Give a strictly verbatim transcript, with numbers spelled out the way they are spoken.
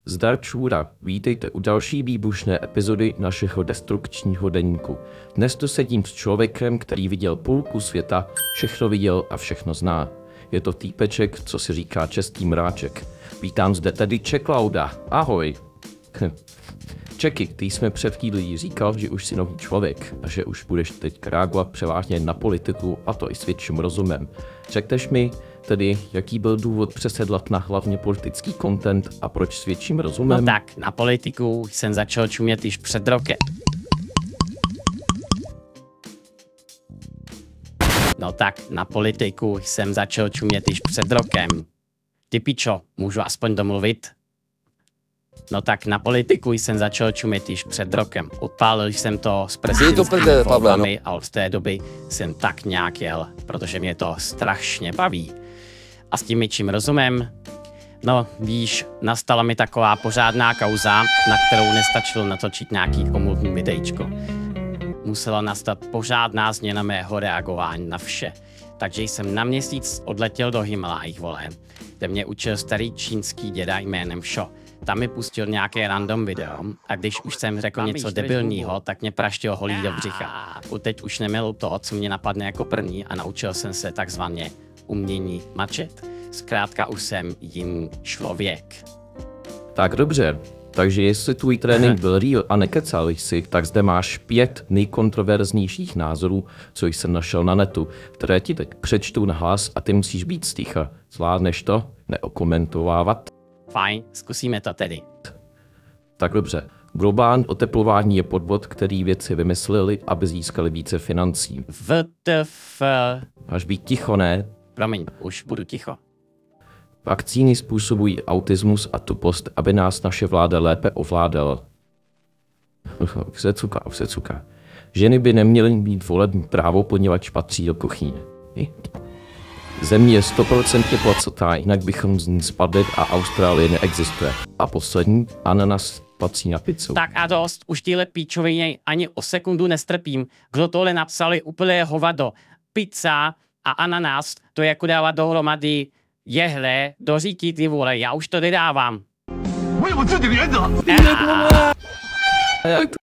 Zdar čůra, vítejte u další výbušné epizody našeho destrukčního deníku. Dnes tu sedím s člověkem, který viděl půlku světa, všechno viděl a všechno zná. Je to týpeček, co si říká český mráček. Vítám zde tedy Čeklauda. Ahoj. Čeky, ty jsme před chvílí říkal, že už jsi nový člověk a že už budeš teď reagovat převážně na politiku, a to i s větším rozumem. Řekneš mi tedy, jaký byl důvod přesedlat na hlavně politický content a proč s větším rozumem? No tak, na politiku jsem začal čumět již před rokem. No tak, na politiku jsem začal čumět již před rokem. Ty pičo, můžu aspoň domluvit? No tak, na politiku jsem začal čumět již před rokem. Odpálil jsem to s prezidentskými volbami a od té doby jsem tak nějak jel, protože mě to strašně baví. A s tím větším rozumem, no víš, nastala mi taková pořádná kauza, na kterou nestačilo natočit nějaký komodní videjčko. Musela nastat pořádná změna mého reagování na vše. Takže jsem na měsíc odletěl do Himalájí, vole, kde mě učil starý čínský děda jménem Sho. Tam mi pustil nějaké random video a když už jsem řekl něco debilního, tak mě praštil holí do břicha. Teď už nemilu to, co mě napadne jako první a naučil jsem se takzvaně umění mlčet. Zkrátka už jsem jiný člověk. Tak dobře, takže jestli tvůj trénink byl real a nekecal jsi, tak zde máš pět nejkontroverznějších názorů, co jsem našel na netu, které ti teď přečtu na hlas a ty musíš být sticha. Zvládneš to? Neokomentovávat? Fajn, zkusíme to tedy. Tak dobře. Globální oteplování je podvod, který vědci vymysleli, aby získali více financí. W T F. Máš být ticho, ne? Promiň, už budu ticho. Vakcíny způsobují autismus a tupost, aby nás naše vláda lépe ovládala. Už se cuká, už se cuká. Ženy by neměly mít volební právo, poněvadž patří do kuchyně. Země je stoprocentně placatá, jinak bychom z ní spadli a Austrálie neexistuje. A poslední, ananas patří na pizzu. Tak a dost, už tyhle píčovině ani o sekundu nestrpím. Kdo tohle napsali, úplně hovado. Pizza a ananas, to je jako dávat dohromady jehle do říky, ty vole, já už to nedávám.